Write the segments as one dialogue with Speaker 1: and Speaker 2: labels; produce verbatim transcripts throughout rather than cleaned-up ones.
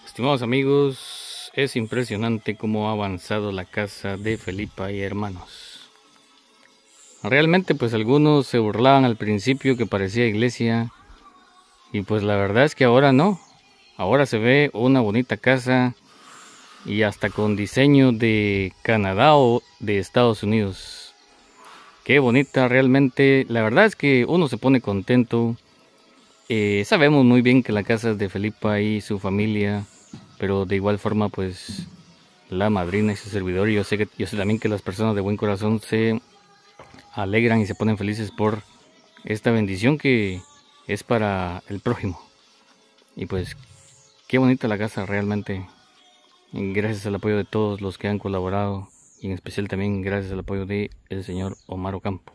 Speaker 1: Estimados amigos, es impresionante cómo ha avanzado la casa de Felipa y hermanos. Realmente pues algunos se burlaban al principio que parecía iglesia y pues la verdad es que ahora no. Ahora se ve una bonita casa y hasta con diseño de Canadá o de Estados Unidos. Qué bonita realmente, la verdad es que uno se pone contento. Eh, sabemos muy bien que la casa es de Felipa y su familia, pero de igual forma pues la madrina y su servidor, y yo sé que yo sé también que las personas de buen corazón se alegran y se ponen felices por esta bendición que es para el prójimo. Y pues qué bonita la casa realmente, gracias al apoyo de todos los que han colaborado y en especial también gracias al apoyo de el señor Omar Ocampo.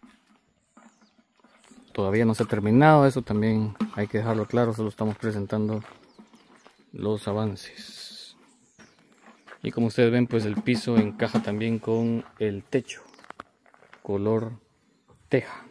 Speaker 1: Todavía no se ha terminado, eso también hay que dejarlo claro, solo estamos presentando los avances. Y como ustedes ven, pues el piso encaja también con el techo, color teja.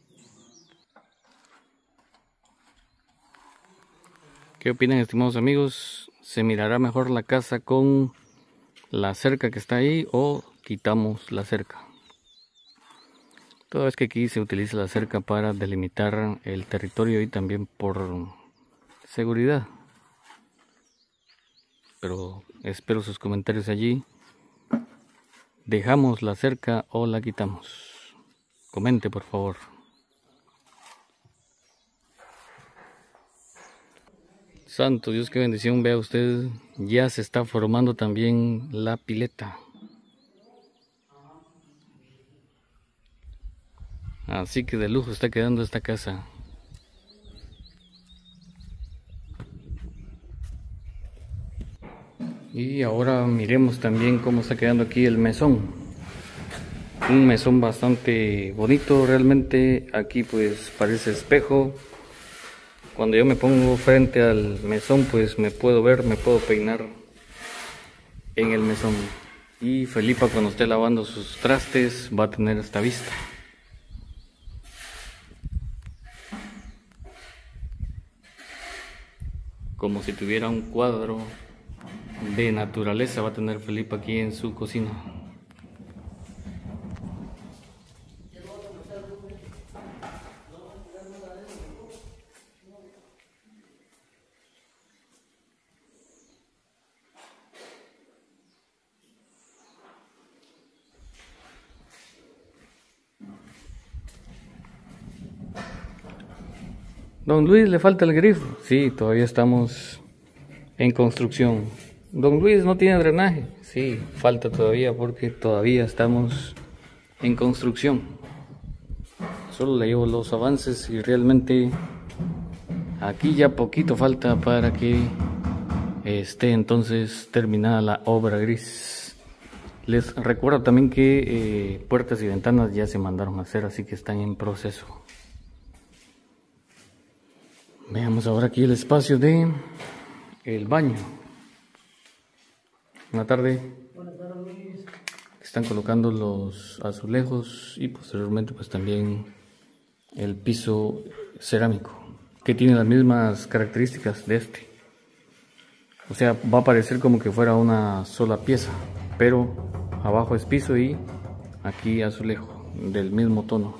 Speaker 1: ¿Qué opinan, estimados amigos? ¿Se mirará mejor la casa con la cerca que está ahí o quitamos la cerca? Toda vez que aquí se utiliza la cerca para delimitar el territorio y también por seguridad. Pero espero sus comentarios allí. ¿Dejamos la cerca o la quitamos? Comente, por favor. Santo Dios, qué bendición. Vea usted, ya se está formando también la pileta. Así que de lujo está quedando esta casa. Y ahora miremos también cómo está quedando aquí el mesón. Un mesón bastante bonito realmente. Aquí pues parece espejo. Cuando yo me pongo frente al mesón pues me puedo ver, me puedo peinar en el mesón. Y Felipa cuando esté lavando sus trastes va a tener esta vista. Como si tuviera un cuadro de naturaleza va a tener Felipa aquí en su cocina. Don Luis, ¿le falta el grifo? Sí, todavía estamos en construcción. Don Luis, ¿no tiene drenaje? Sí, falta todavía porque todavía estamos en construcción. Solo le llevo los avances y realmente aquí ya poquito falta para que esté entonces terminada la obra gris. Les recuerdo también que eh, puertas y ventanas ya se mandaron a hacer, así que están en proceso. Veamos ahora aquí el espacio de el baño. Buenas tardes. Buenas tardes, Luis. Están colocando los azulejos y posteriormente pues también el piso cerámico, que tiene las mismas características de este. O sea, va a parecer como que fuera una sola pieza, pero abajo es piso y aquí azulejo del mismo tono.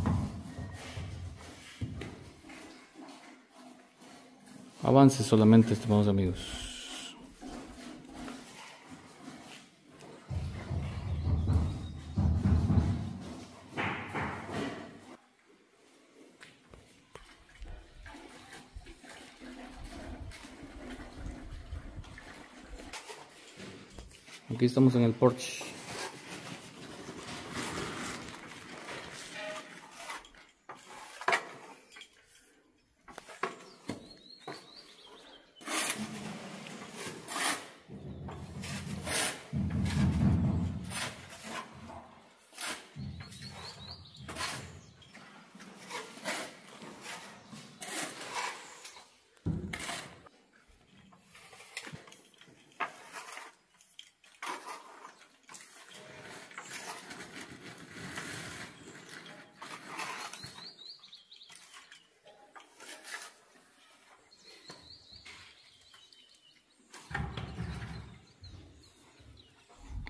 Speaker 1: Avance solamente, estimados amigos. Aquí estamos en el porche.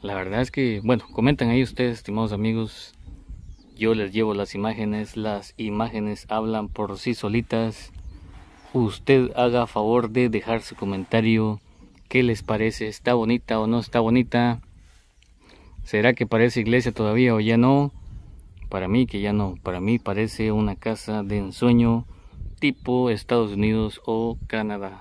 Speaker 1: La verdad es que, bueno, comentan ahí ustedes, estimados amigos. Yo les llevo las imágenes, las imágenes hablan por sí solitas. Usted haga favor de dejar su comentario. ¿Qué les parece? ¿Está bonita o no está bonita? ¿Será que parece iglesia todavía o ya no? Para mí que ya no. Para mí parece una casa de ensueño tipo Estados Unidos o Canadá.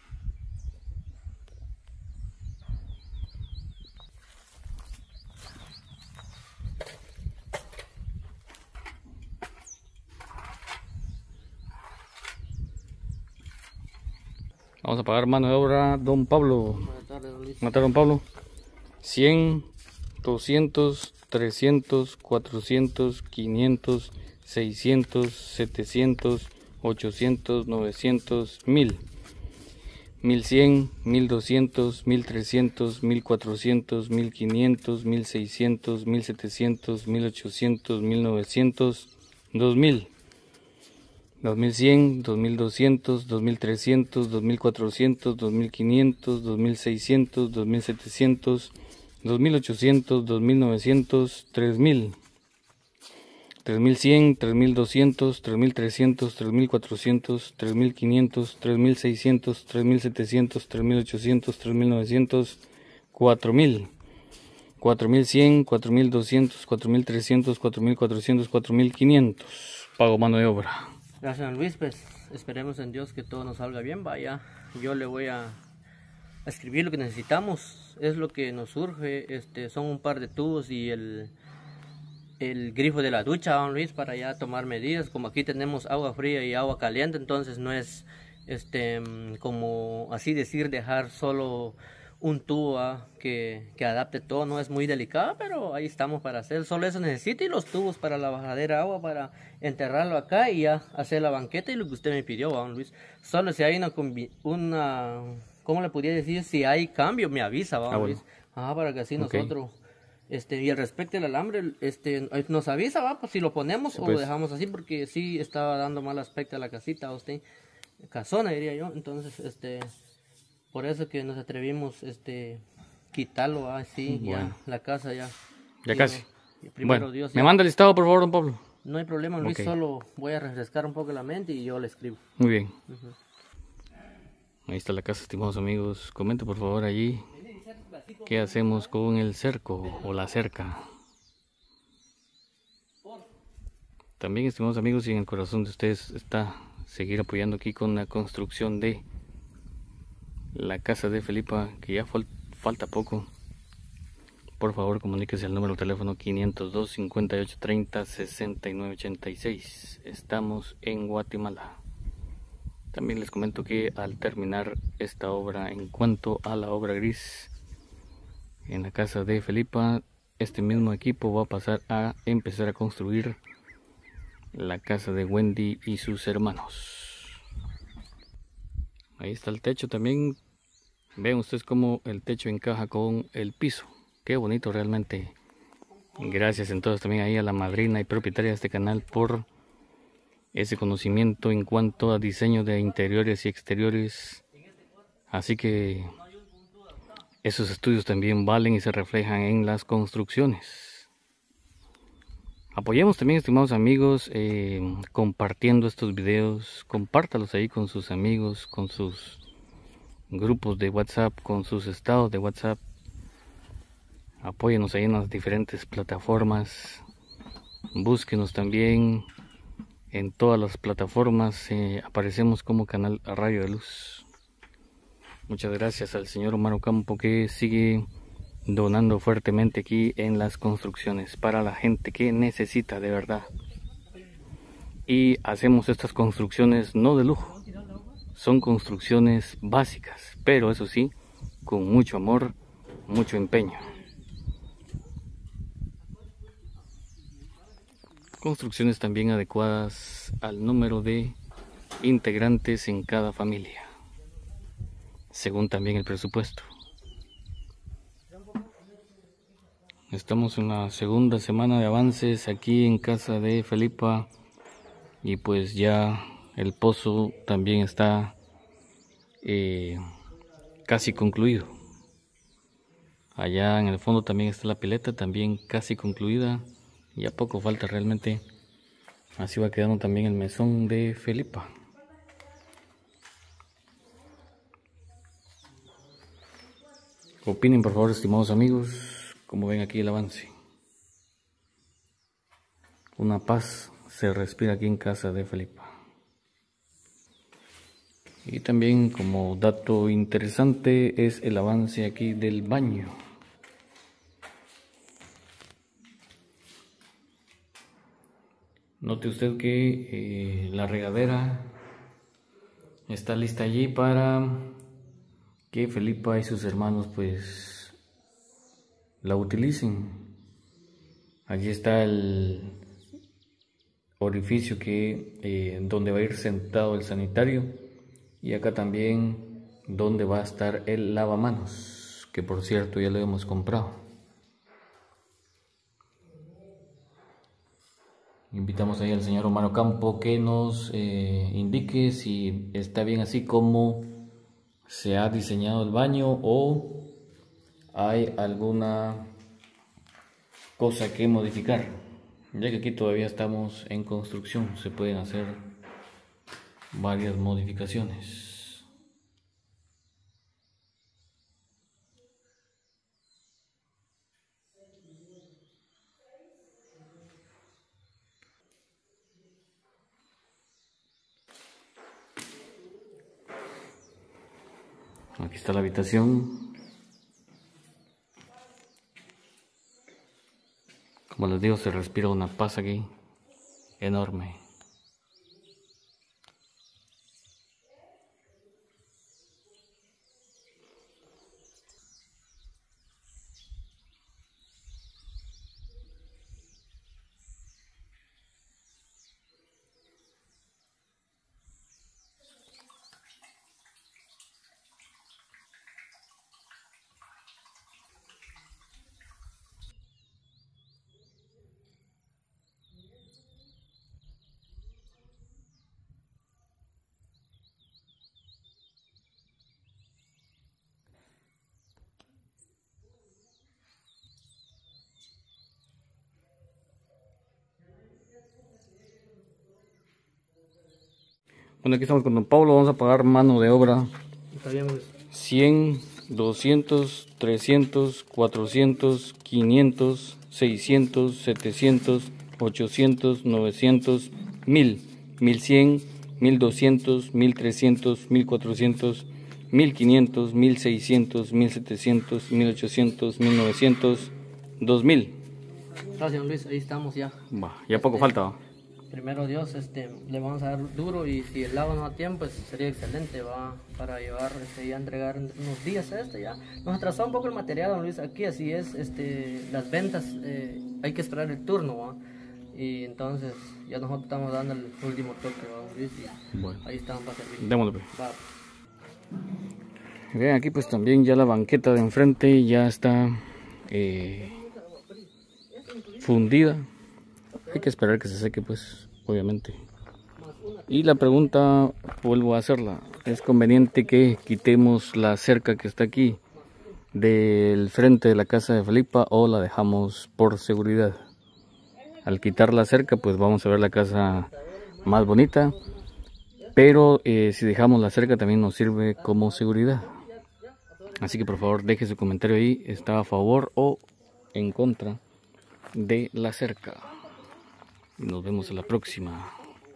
Speaker 1: Vamos a pagar mano de obra, don Pablo.
Speaker 2: Buenas tardes, don Luis.
Speaker 1: Buenas tardes, don Pablo. cien, doscientos, trescientos, cuatrocientos, quinientos, seiscientos, setecientos, ochocientos, novecientos, mil. mil cien, mil doscientos, mil trescientos, mil cuatrocientos, mil quinientos, mil seiscientos, mil setecientos, mil ochocientos, mil novecientos, dos mil. dos mil cien, dos mil doscientos, dos mil trescientos, dos mil cuatrocientos, dos mil quinientos, dos mil seiscientos, dos mil setecientos, dos mil ochocientos, dos mil novecientos, tres mil. tres mil cien, tres mil doscientos, tres mil trescientos, tres mil cuatrocientos, tres mil quinientos, tres mil seiscientos, tres mil setecientos, tres mil ochocientos, tres mil novecientos, cuatro mil. cuatro mil cien, cuatro mil doscientos, cuatro mil trescientos, cuatro mil cuatrocientos, cuatro mil quinientos. Pago mano de obra.
Speaker 2: Gracias, don Luis. Pues esperemos en Dios que todo nos salga bien. Vaya, yo le voy a escribir lo que necesitamos. Es lo que nos surge. Este, son un par de tubos y el, el grifo de la ducha, don Luis, para ya tomar medidas. Como aquí tenemos agua fría y agua caliente, entonces no es este como así decir dejar solo un tubo ¿ah? que, que adapte todo. No es muy delicado, pero ahí estamos para hacer. Solo eso necesito y los tubos para la bajadera de agua para enterrarlo acá y ya hacer la banqueta y lo que usted me pidió, don Luis. Solo si hay una, una ¿cómo le podría decir? Si hay cambio me avisa, don
Speaker 1: Ah,
Speaker 2: Luis.
Speaker 1: bueno.
Speaker 2: Ah, para que así
Speaker 1: Okay.
Speaker 2: nosotros este y al respecto del alambre este nos avisa, va, pues si lo ponemos
Speaker 1: Sí,
Speaker 2: o
Speaker 1: pues.
Speaker 2: lo dejamos así, porque sí estaba dando mal aspecto a la casita a usted, casona diría yo. Entonces este por eso que nos atrevimos este quitarlo así,
Speaker 1: Bueno.
Speaker 2: ya la casa ya.
Speaker 1: Ya
Speaker 2: Digo,
Speaker 1: casi.
Speaker 2: primero
Speaker 1: Bueno,
Speaker 2: Dios,
Speaker 1: me
Speaker 2: ya.
Speaker 1: manda el listado, por favor, don Pablo.
Speaker 2: No hay problema, Luis,
Speaker 1: Ok.
Speaker 2: solo voy a refrescar un poco la mente y yo le escribo.
Speaker 1: Muy bien.
Speaker 2: Ujú.
Speaker 1: Ahí está la casa, estimados amigos. Comenta por favor allí qué hacemos con el cerco o la cerca. También, estimados amigos, y en el corazón de ustedes está seguir apoyando aquí con la construcción de la casa de Felipa, que ya fal- falta poco. Por favor, comuníquese al número de teléfono quinientos dos, cincuenta y ocho treinta, sesenta y nueve ochenta y seis. Estamos en Guatemala. También les comento que al terminar esta obra, en cuanto a la obra gris en la casa de Felipa, este mismo equipo va a pasar a empezar a construir la casa de Wendy y sus hermanos. Ahí está el techo también. Vean ustedes cómo el techo encaja con el piso. Qué bonito realmente. Gracias entonces también ahí a la madrina y propietaria de este canal por ese conocimiento en cuanto a diseño de interiores y exteriores. Así que esos estudios también valen y se reflejan en las construcciones. Apoyemos también, estimados amigos, eh, compartiendo estos videos. Compártalos ahí con sus amigos, con sus grupos de WhatsApp, con sus estados de WhatsApp. Apóyenos ahí en las diferentes plataformas. Búsquenos también en todas las plataformas. Eh, aparecemos como canal Radio de Luz. Muchas gracias al señor Omar Ocampo, que sigue donando fuertemente aquí en las construcciones para la gente que necesita de verdad. Y hacemos estas construcciones no de lujo, son construcciones básicas, pero eso sí, con mucho amor, mucho empeño. Construcciones también adecuadas al número de integrantes en cada familia, según también el presupuesto. Estamos en la segunda semana de avances aquí en casa de Felipa y pues ya el pozo también está eh, casi concluido. Allá en el fondo también está la pileta, también casi concluida. Ya poco falta realmente. Así va quedando también el mesón de Felipa. Opinen por favor, estimados amigos, como ven aquí el avance. Una paz se respira aquí en casa de Felipa. Y también como dato interesante es el avance aquí del baño. Note usted que eh, la regadera está lista allí para que Felipa y sus hermanos pues la utilicen. Allí está el orificio que eh, donde va a ir sentado el sanitario, y acá también donde va a estar el lavamanos, que por cierto ya lo hemos comprado. Invitamos ahí al señor Omar Ocampo que nos eh, indique si está bien así como se ha diseñado el baño o hay alguna cosa que modificar, ya que aquí todavía estamos en construcción, se pueden hacer varias modificaciones. Aquí está la habitación. Como les digo, se respira una paz aquí enorme. Bueno, aquí estamos con don Pablo, vamos a pagar mano de obra.
Speaker 2: Está bien, Luis.
Speaker 1: cien, doscientos, trescientos, cuatrocientos, quinientos, seiscientos, setecientos, ochocientos, novecientos, mil, mil cien, mil doscientos, mil trescientos, mil cuatrocientos, mil quinientos, mil seiscientos, mil setecientos, mil ochocientos, mil novecientos, dos mil.
Speaker 2: Gracias, Luis, ahí estamos ya.
Speaker 1: Va, ya poco
Speaker 2: Este,
Speaker 1: falta. ¿Va?
Speaker 2: Primero Dios, este, le vamos a dar duro, y si el agua no da tiempo, pues sería excelente, va, para llevar, este, ya entregar en unos días este ya. Nos atrasó un poco el material, don Luis, aquí así es, este, las ventas, eh, hay que esperar el turno, va. Y entonces ya nosotros estamos dando el último toque, va, don Luis, y
Speaker 1: Bueno,
Speaker 2: ahí estamos para servir.
Speaker 1: démosle pues.
Speaker 2: Va.
Speaker 1: Vean aquí pues también ya la banqueta de enfrente ya está eh, fundida. Hay que esperar que se seque pues, obviamente. Y la pregunta, vuelvo a hacerla, ¿es conveniente que quitemos la cerca que está aquí del frente de la casa de Felipa o la dejamos por seguridad? Al quitar la cerca pues vamos a ver la casa más bonita, pero eh, si dejamos la cerca también nos sirve como seguridad. Así que por favor deje su comentario ahí, ¿está a favor o en contra de la cerca? Y nos vemos en la próxima.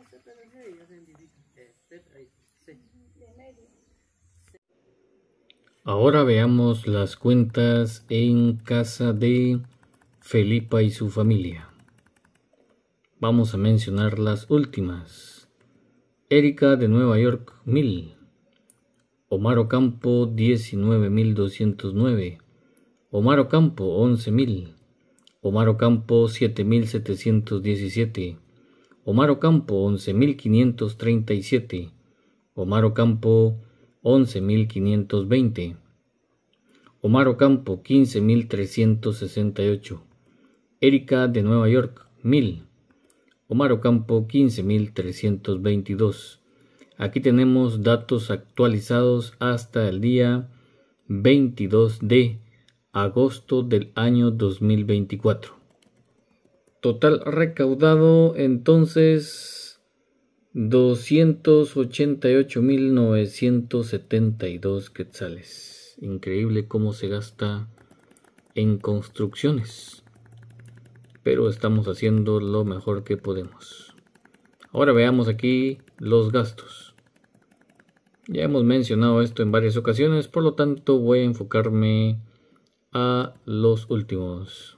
Speaker 1: Ahora veamos las cuentas en casa de Felipa y su familia. Vamos a mencionar las últimas. Erika de Nueva York, mil. Omar Ocampo, diecinueve mil doscientos nueve. Omar Ocampo, once mil. Omar Ocampo, siete mil setecientos diecisiete. Omar Ocampo, once mil quinientos treinta y siete. Omar Ocampo, once mil quinientos veinte. Omar Ocampo, quince mil trescientos sesenta y ocho. Erika de Nueva York, mil. Omar Ocampo, quince mil trescientos veintidós. Aquí tenemos datos actualizados hasta el día veintidós de agosto del año dos mil veinticuatro. Total recaudado entonces doscientos ochenta y ocho mil novecientos setenta y dos quetzales. Increíble cómo se gasta en construcciones, pero estamos haciendo lo mejor que podemos. Ahora veamos aquí los gastos. Ya hemos mencionado esto en varias ocasiones, por lo tanto voy a enfocarme a los últimos.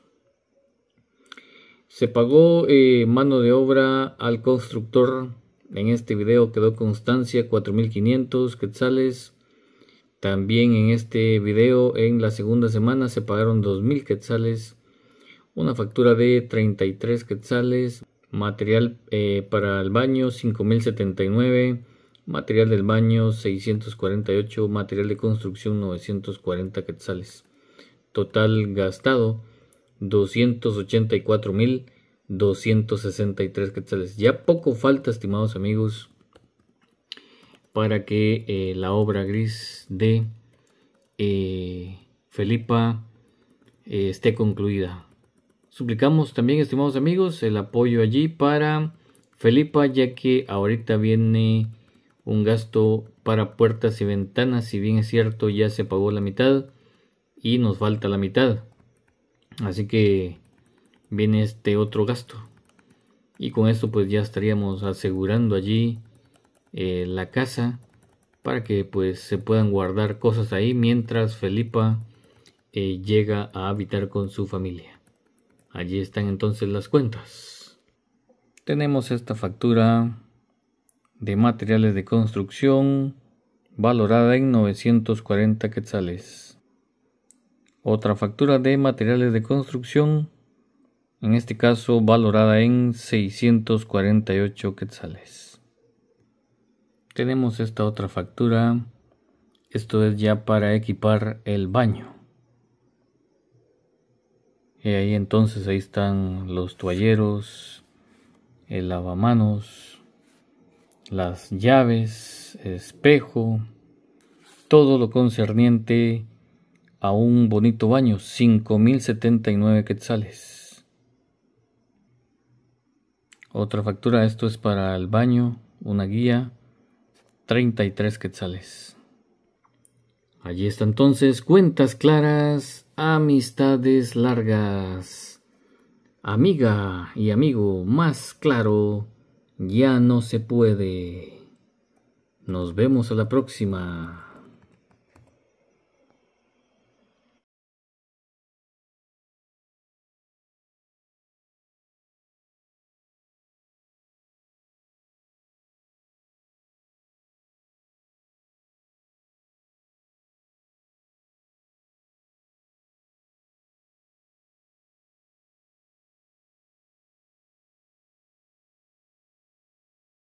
Speaker 1: Se pagó eh, mano de obra al constructor. En este video quedó constancia cuatro mil quinientos quetzales. También en este video en la segunda semana se pagaron dos mil quetzales. Una factura de treinta y tres quetzales. Material eh, para el baño cinco mil setenta y nueve. Material del baño seiscientos cuarenta y ocho. Material de construcción novecientos cuarenta quetzales. Total gastado doscientos ochenta y cuatro mil doscientos sesenta y tres quetzales. Ya poco falta, estimados amigos, para que eh, la obra gris de eh, Felipa eh, esté concluida. Suplicamos también, estimados amigos, el apoyo allí para Felipa, ya que ahorita viene un gasto para puertas y ventanas. Si bien es cierto, ya se pagó la mitad y nos falta la mitad. Así que viene este otro gasto. Y con esto pues ya estaríamos asegurando allí eh, la casa para que pues se puedan guardar cosas ahí mientras Felipa eh, llega a habitar con su familia. Allí están entonces las cuentas. Tenemos esta factura de materiales de construcción valorada en novecientos cuarenta quetzales. Otra factura de materiales de construcción, en este caso valorada en seiscientos cuarenta y ocho quetzales. Tenemos esta otra factura, esto es ya para equipar el baño. Y ahí entonces ahí están los toalleros, el lavamanos, las llaves, espejo, todo lo concerniente a un bonito baño, cinco mil setenta y nueve quetzales. Otra factura, esto es para el baño, una guía, treinta y tres quetzales. Allí está entonces, cuentas claras, amistades largas. Amiga y amigo, más claro ya no se puede. Nos vemos a la próxima.